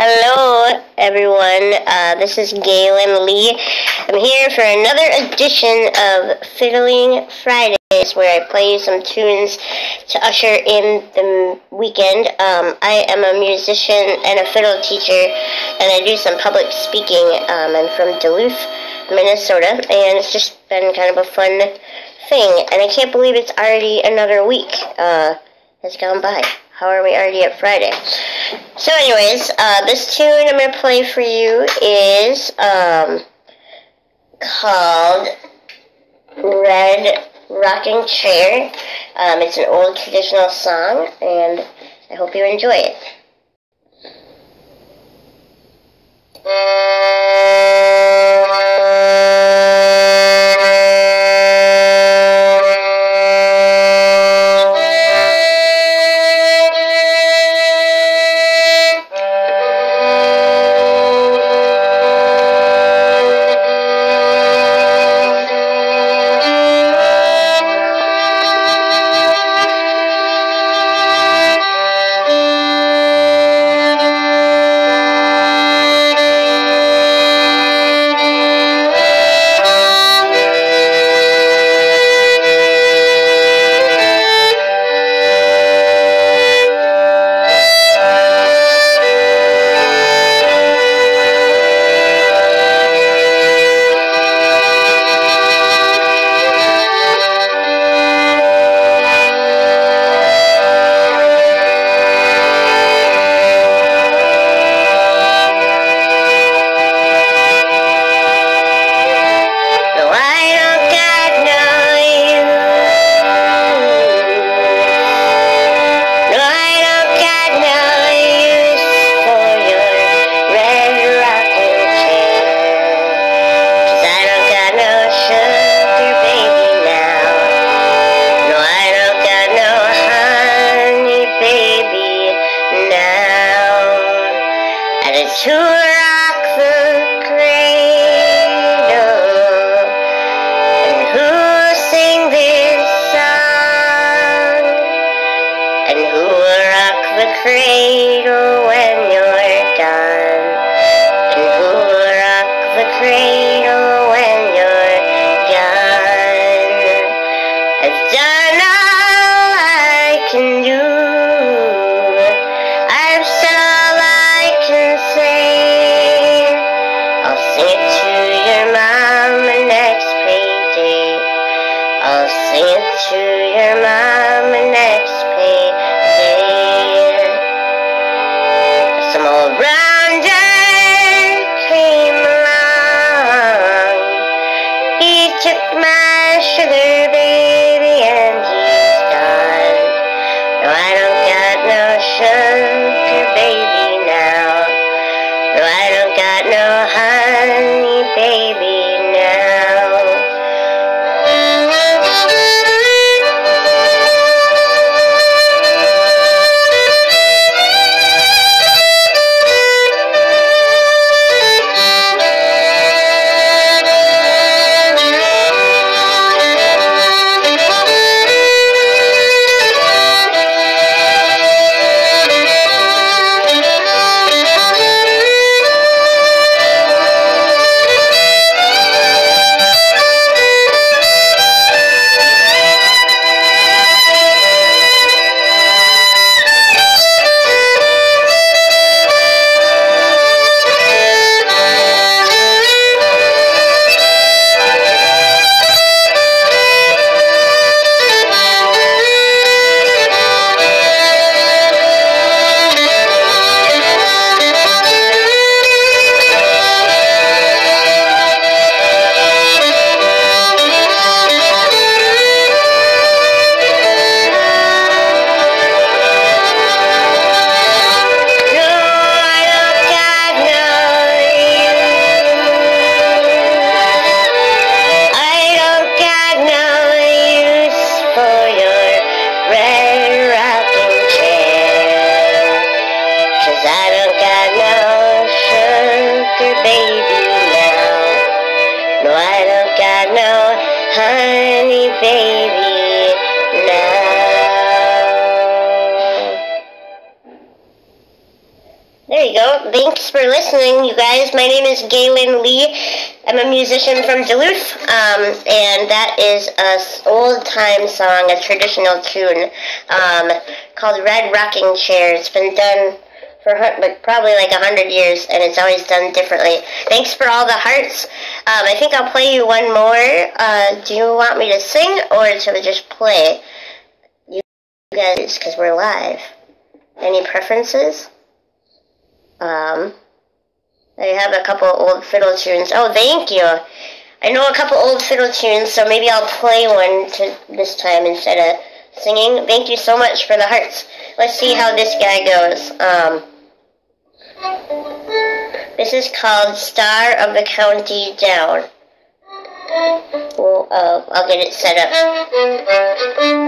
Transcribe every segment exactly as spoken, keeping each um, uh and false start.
Hello, everyone. Uh, this is Gaelynn Lea. I'm here for another edition of Fiddling Fridays, where I play you some tunes to usher in the weekend. Um, I am a musician and a fiddle teacher, and I do some public speaking. Um, I'm from Duluth, Minnesota, and it's just been kind of a fun thing. And I can't believe it's already another week uh, has gone by. How are we already at Friday? So anyways, uh, this tune I'm going to play for you is um, called Red Rocking Chair. Um, it's an old traditional song, and I hope you enjoy it. To rock the cradle, and who'll sing this song, and who will rock the cradle when you're done, and who will rock the cradle when you're done. I've done all I can do. I've said all I can say. I'll sing it to your mama next payday. I'll sing it to your mama next payday. Some old rounder came along. He took my sugar baby and he's gone. No, I don't got no sugar baby now. No, I don't got no honey baby now. Honey baby now. There you go. Thanks for listening, you guys. My name is Gaelynn Lea. I'm a musician from Duluth, um, and that is a old-time song, a traditional tune, um, called Red Rocking Chair. It's been done for like, probably like a hundred years, and it's always done differently. Thanks for all the hearts. Um, I think I'll play you one more. Uh, do you want me to sing, or to just play? You guys, because we're live. Any preferences? Um, I have a couple old fiddle tunes. Oh, thank you. I know a couple old fiddle tunes, so maybe I'll play one to this time instead of singing. Thank you so much for the hearts. Let's see how this guy goes. Um, this is called Star of the County Down. Well, uh, I'll get it set up.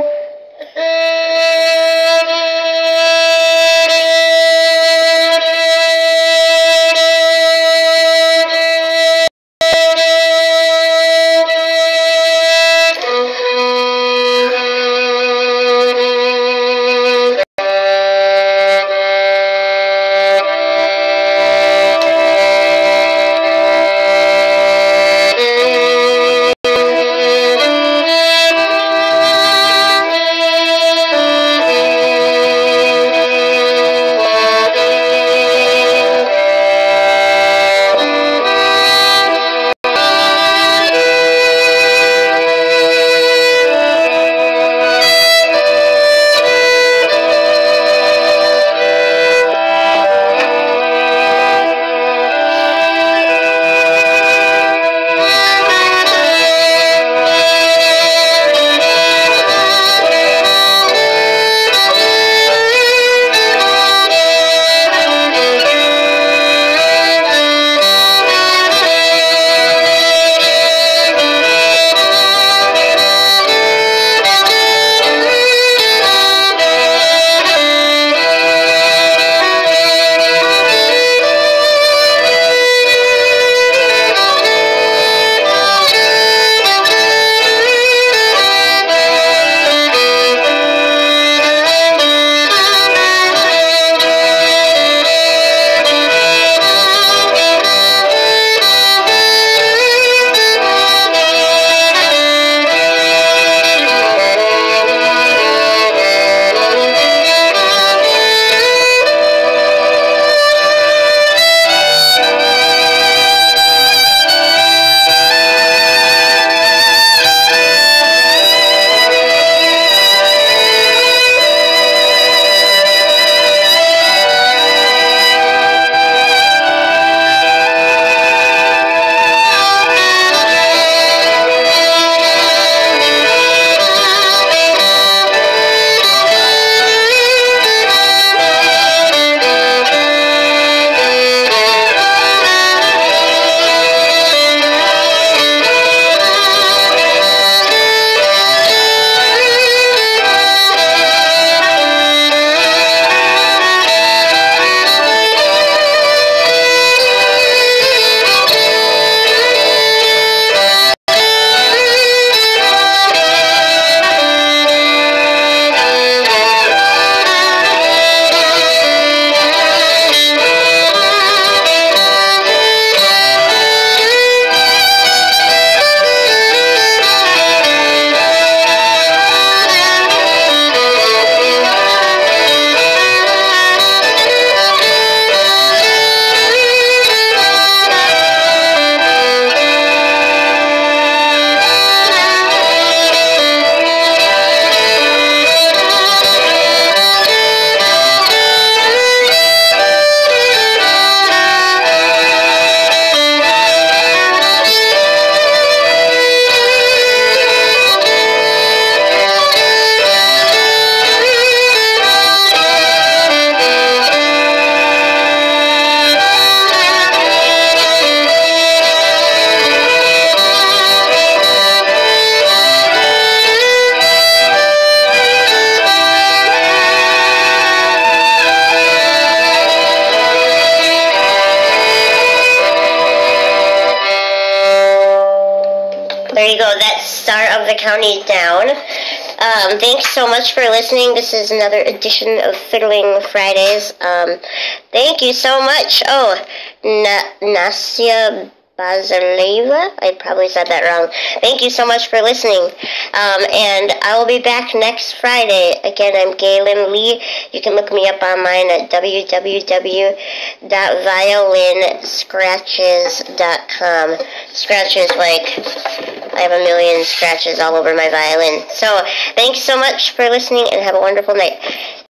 There you go, that's Star of the County Down. Um, thanks so much for listening. This is another edition of Fiddling Fridays. Um, thank you so much. Oh, Na- Nastia Bazaleva? I probably said that wrong. Thank you so much for listening. Um, and I will be back next Friday. Again, I'm Gaelynn Lea. You can look me up online at w w w dot violin scratches dot com. Scratches, like, I have a million scratches all over my violin. So, thanks so much for listening, and have a wonderful night.